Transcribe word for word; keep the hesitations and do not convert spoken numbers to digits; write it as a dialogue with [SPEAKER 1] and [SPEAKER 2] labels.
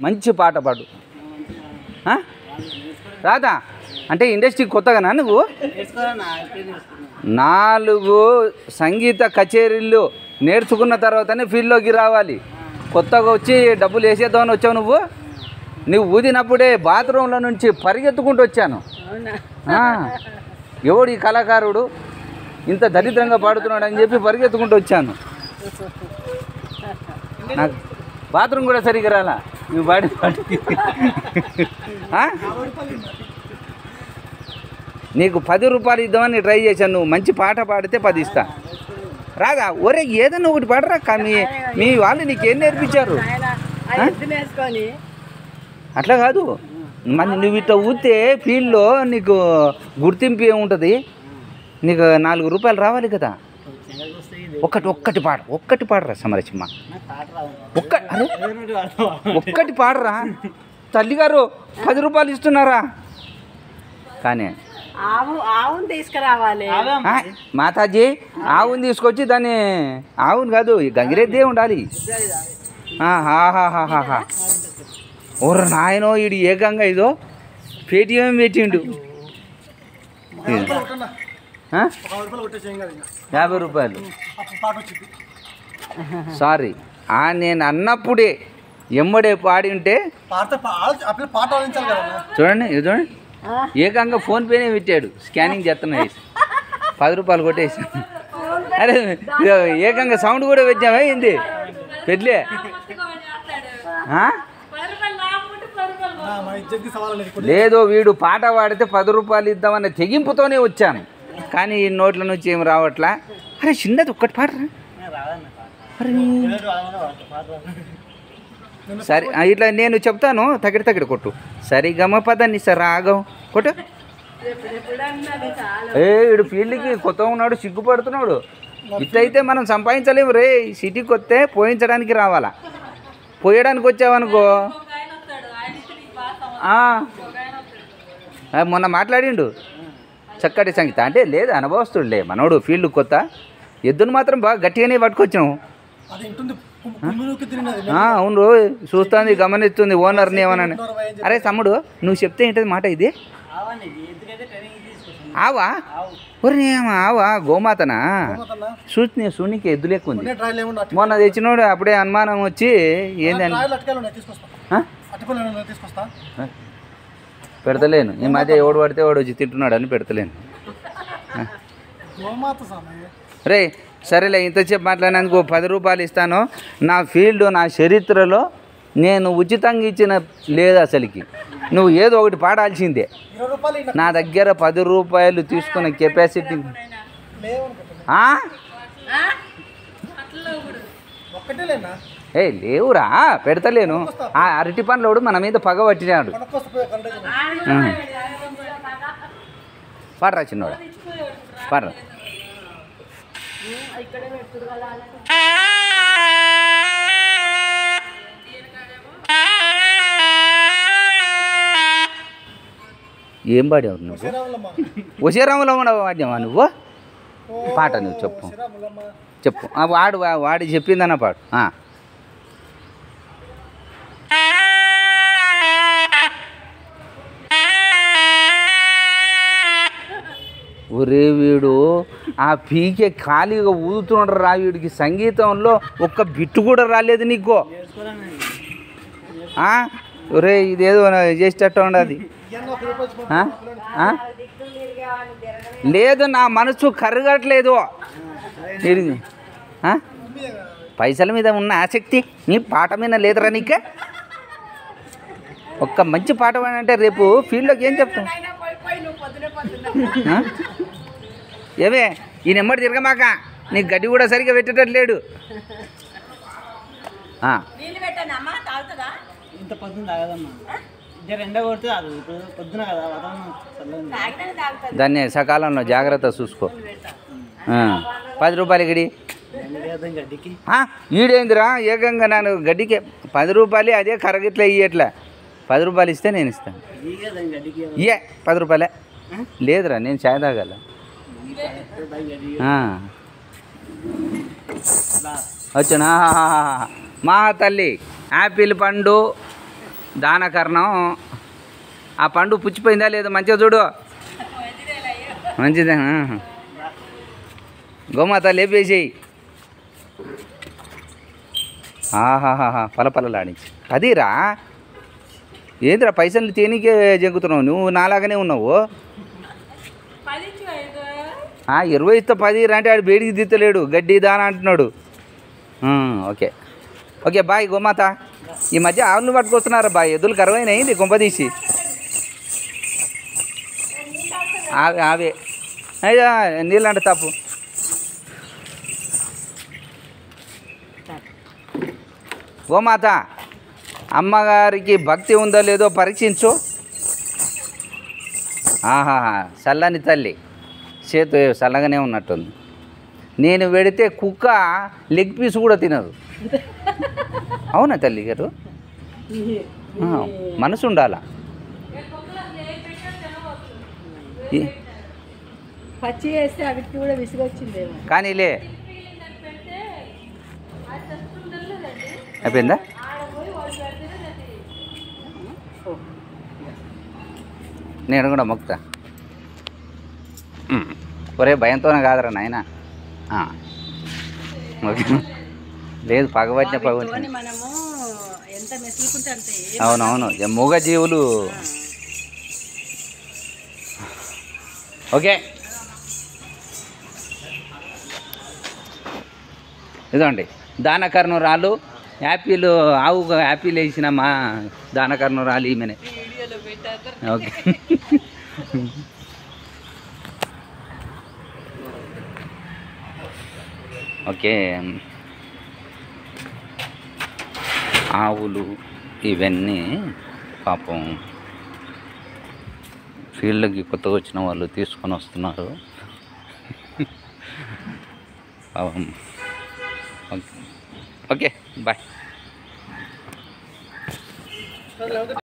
[SPEAKER 1] మంచి పాట పాడు. రాదా అంటే ఇండస్ట్రీ కొత్తగానా నువ్వు? నాలుగు సంగీత కచేరీలు నేర్చుకున్న తర్వాతనే ఫీల్డ్లోకి రావాలి. కొత్తగా వచ్చి డబ్బులు వేసేద్దామని వచ్చావు నువ్వు. నువ్వు ఊదినప్పుడే బాత్రూంలో నుంచి పరిగెత్తుకుంటూ వచ్చాను. ఎవడు ఈ కళాకారుడు ఇంత దరిద్రంగా పాడుతున్నాడు అని చెప్పి పరిగెత్తుకుంటూ వచ్చాను. నాకు బాత్రూమ్ కూడా సరిగ్గా రాలా నువ్వు పాడి పాటి. నీకు పది రూపాయలు ఇద్దామని ట్రై చేశాను. నువ్వు మంచి పాట పాడితే పది ఇస్తా. రాదా? ఒరే ఏదన్నా ఒకటి పాడరా. మీ మీ వాళ్ళు నీకేం నేర్పించారు? అట్లా కాదు మరి నువ్వు ఇట్లా ఊతే ఫీల్డ్లో నీకు గుర్తింపు ఏముంటుంది? నీకు నాలుగు రూపాయలు రావాలి కదా. ఒక్కటి ఒక్కటి పాడ ఒక్కటి పాడరా సమరసింహ. ఒక్క అరే ఒక్కటి పాడరా. తల్లిగారు పది రూపాయలు ఇస్తున్నారా? కానీ
[SPEAKER 2] ఆవును తీసుకురావాలి.
[SPEAKER 1] మాతాజీ ఆవును తీసుకొచ్చి దాన్ని ఆవును కాదు గంగిరెద్దే ఉండాలి. ఓర నాయనో ఈడు ఏకంగా ఇదో పేటీఎం పెట్టిండు. యాభై రూపాయలు సారీ నేను అన్నప్పుడే ఎమ్మడే పాడి ఉంటే చూడండి ఇది చూడండి ఏకంగా ఫోన్పేనే పెట్టాడు. స్కానింగ్ చేస్తున్నా పది రూపాయలు కొట్టేసాను. అరే ఏకంగా సౌండ్ కూడా పెట్టామా ఏంది పెళ్ళే? లేదు వీడు పాట పాడితే పది రూపాయలు ఇద్దామన్న తెగింపుతోనే వచ్చాను. కానీ ఈ నోట్ల నుంచి ఏమి రావట్లా. అరే చిన్నది ఒక్కటి పాడరా. సరే ఇట్లా నేను చెప్తాను తగిడి తగిడి కొట్టు. సరిగమ పదని సార్ రాగం కొట్టు. ఏ వీడు ఫీల్డ్కి కొత్త ఉన్నాడు సిగ్గుపడుతున్నాడు. ఇట్లయితే మనం సంపాదించలేము రే. సిటీకి వస్తే పోయించడానికి రావాలా. పోయడానికి వచ్చావనుకో మొన్న మాట్లాడిండు చక్కటి సంగీత అంటే లేదు అనుభవస్తుడులే మనోడు. ఫీల్డ్ కొత్త ఎద్దును మాత్రం బాగా గట్టిగానే పట్టుకొచ్చాము. అవును రో చూస్తుంది గమనిస్తుంది ఓనర్ని ఏమన్నా. అరే తమ్ముడు నువ్వు చెప్తే ఏంటది మాట ఇది? ఆవా ఒరే ఆవా గోమాతనా? చూసి సూనికి ఎద్దు లెక్క ఉంది. మొన్న తెచ్చినోడు అప్పుడే అనుమానం వచ్చి ఏందని పెడతలేను. ఈ మధ్య ఎవడు పడితే వాడు వచ్చి తింటున్నాడు అని పెడతలేను. రే సరేలే ఇంతసేపు మాట్లాడినందుకు పది రూపాయలు ఇస్తాను. నా ఫీల్డ్ నా చరిత్రలో నేను ఉచితంగా ఇచ్చిన లేదు అసలుకి. నువ్వు ఏదో ఒకటి పాడాల్సిందే. నా దగ్గర పది రూపాయలు తీసుకునే కెపాసిటీ ఏ లేవురా పెడతలేను. ఆ అరటి పండ్లోడు మన మీద పగ పట్టినాడు. పాడరా చిన్నోడా పాడరా. ఏం పాడావు నువ్వు? వశీరాములో వాడ్యావా నువ్వు? పాట నువ్వు చెప్పు చెప్పు. వాడు వాడి చెప్పిందన్న పాడు. ఒరే వీడు ఆ పీకే ఖాళీగా ఊదుతున్నాడు రా. వీడికి సంగీతంలో ఒక్క బిట్టు కూడా రాలేదు నీకు. ఒరే ఇదేదో చేసేటట్టు ఉండదు. లేదు నా మనసు కరగట్లేదు. పైసల మీద ఉన్న ఆసక్తి నీ పాట మీద లేదురా నీకే. ఒక్క మంచి పాట అంటే రేపు ఫీల్డ్లోకి ఏం చెప్తావు? ఏమే ఈ నెమ్మడి తిరగమాక. నీకు గడ్డి కూడా సరిగ్గా పెట్టేటట్లేడు. దాన్ని సకాలంలో జాగ్రత్త చూసుకో. పది రూపాయలు గడి ఈడేందిరా ఏకంగా నన్ను గడ్డికి పది రూపాయలు అదే కరగిట్లా ఇయ్యట్లే. పది రూపాయలు ఇస్తే నేను ఇస్తాను. ఇయ్యే పది రూపాయలే లేదురా నేను చాయ్ తాగాల. వచ్చానా మా తల్లి యాపిల్ పండు దానకరణం. ఆ పండు పుచ్చిపోయిందా లేదా మంచిగా చూడు. మంచిదే. గోమాత లేపేసేయి. ఆహాహా పలపలలాడించి అదిరా. ఏందిరా పైసలు తేనీకే జంకుతున్నావు నువ్వు, నాలాగానే ఉన్నావు. ఇరవై ఇస్తా పది అంటే ఆడు బేడికి దిత్తలేడు, గడ్డి దానా అంటున్నాడు. ఓకే ఓకే బాయ్ గోమాత. ఈ మధ్య ఆవులను పట్టుకొస్తున్నారా బాయ్, ఎద్దులు కరువైనాయింది కొంపదీసి. ఆవే ఆవే అయ్యా నీళ్ళంటే తప్పు. గోమాత అమ్మగారికి భక్తి ఉందో లేదో పరీక్షించు. ఆహాహా చల్లని తల్లి, చేతు చల్లగానే ఉన్నట్టుంది. నేను పెడితే కుక్క లెగ్ పీస్ కూడా తినదు. అవునా తల్లి గారు? మనసు ఉండాలా.
[SPEAKER 2] పచ్చి వేస్తే అవి కూడా విసిగొచ్చిందేమో.
[SPEAKER 1] కానీలే అయిపోయిందా? నేను కూడా మొక్కుతా. ఒరే భయంతోనే కాదురా నాయన. ఓకే లేదు పగవచ్చిన పగవచ్చిన
[SPEAKER 2] మనము ఎంత మెసులుకుంటే అంతే.
[SPEAKER 1] అవునవును మూగ జీవులు. ఓకే ఇదండి దానకర్ణురాలు యాపిల్. ఆవు యాపిల్ వేసిన మా దానకర్ణురాలు ఈమెనే. ఓకే ఓకే ఆవులు ఇవన్నీ పాపం ఫీల్డ్కి కొత్తగా వచ్చిన వాళ్ళు తీసుకొని వస్తున్నారు పాపం. Okay okay bye.